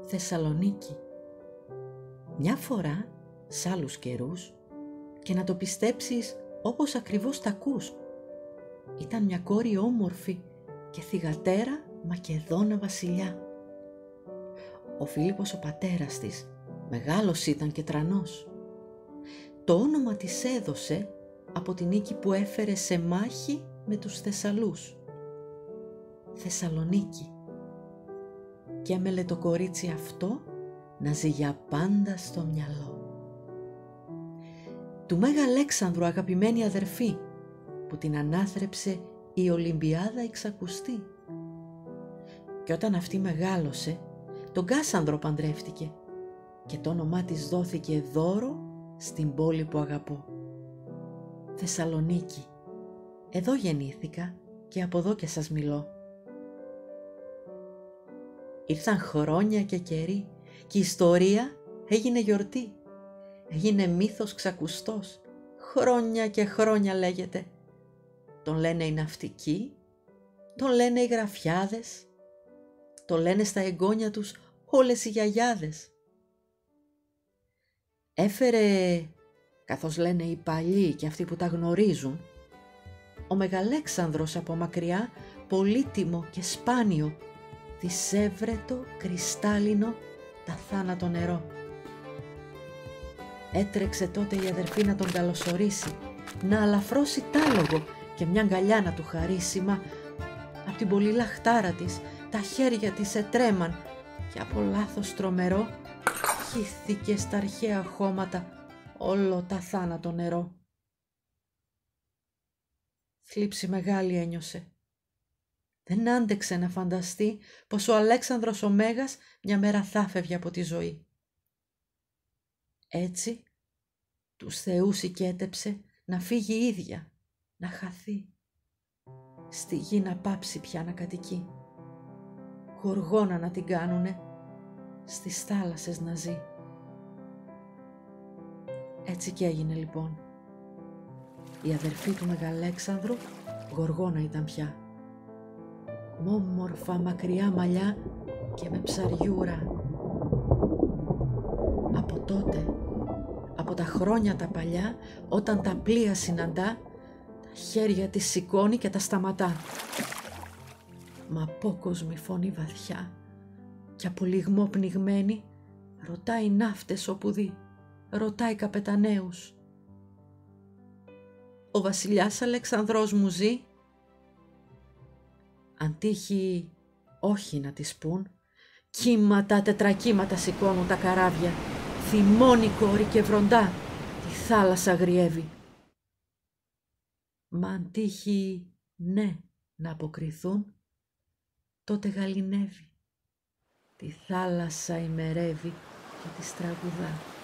Θεσσαλονίκη. Μια φορά, σ' άλλους καιρούς, και να το πιστέψεις όπως ακριβώς τ' ακούς, ήταν μια κόρη όμορφη και θυγατέρα Μακεδόνα βασιλιά. Ο Φίλιππος ο πατέρας της, μεγάλος ήταν και τρανός. Το όνομα της έδωσε από την νίκη που έφερε σε μάχη με τους Θεσσαλούς. Θεσσαλονίκη. Και έμελε το κορίτσι αυτό να ζει για πάντα στο μυαλό. Του Μέγα Αλέξανδρου αγαπημένη αδερφή, που την ανάθρεψε η Ολυμπιάδα η ξακουστή. Και όταν αυτή μεγάλωσε, τον Κάσανδρο παντρεύτηκε και το όνομά της δόθηκε δώρο στην πόλη που αγαπώ. Θεσσαλονίκη. Εδώ γεννήθηκα και από εδώ και σας μιλώ. Ήρθαν χρόνια και καιροί και η ιστορία έγινε γιορτή. Έγινε μύθος ξακουστός. Χρόνια και χρόνια λέγεται. Τον λένε οι ναυτικοί, τον λένε οι γραφιάδες, τον λένε στα εγγόνια τους όλες οι γιαγιάδες. Έφερε, καθώς λένε οι παλιοί και αυτοί που τα γνωρίζουν, ο Μεγαλέξανδρος από μακριά πολύτιμο και σπάνιο, δισεύρετο κρυστάλλινο τα θάνατο νερό. Έτρεξε τότε η αδερφή να τον καλωσορίσει, να αλαφρώσει τάλογο και μια αγκαλιά να του χαρίσει, μα απ' την πολύ λαχτάρα της τα χέρια της ετρέμαν και από λάθος τρομερό χύθηκε στα αρχαία χώματα όλο τα θάνατο νερό. Θλίψη μεγάλη ένιωσε. Δεν άντεξε να φανταστεί πως ο Αλέξανδρος ο Μέγας μια μέρα θα φεύγει από τη ζωή. Έτσι τους θεούς οικέτεψε να φύγει η ίδια, να χαθεί, στη γη να πάψει πια να κατοικεί, γοργόνα να την κάνουνε, στις θάλασσες να ζει. Έτσι κι έγινε λοιπόν. Η αδερφή του Μεγαλέξανδρου γοργόνα ήταν πια, μ' όμορφα μακριά μαλλιά και με ψαριούρα. Από τότε, από τα χρόνια τα παλιά, όταν τα πλοία συναντά, τα χέρια της σηκώνει και τα σταματά. Μα απόκοσμη φωνή βαθιά και από λυγμό πνιγμένη ρωτάει ναύτες όπου δει, ρωτάει καπεταναίους. Ο βασιλιάς Αλεξανδρός μου ζει? Αν τύχει όχι να της πουν, κύματα τετρακύματα σηκώνουν τα καράβια, θυμώνει κόρη και βροντά τη θάλασσα αγριεύει. Μα αν τύχει ναι να αποκριθούν, τότε γαληνεύει, τη θάλασσα ημερεύει και τη τραγουδά.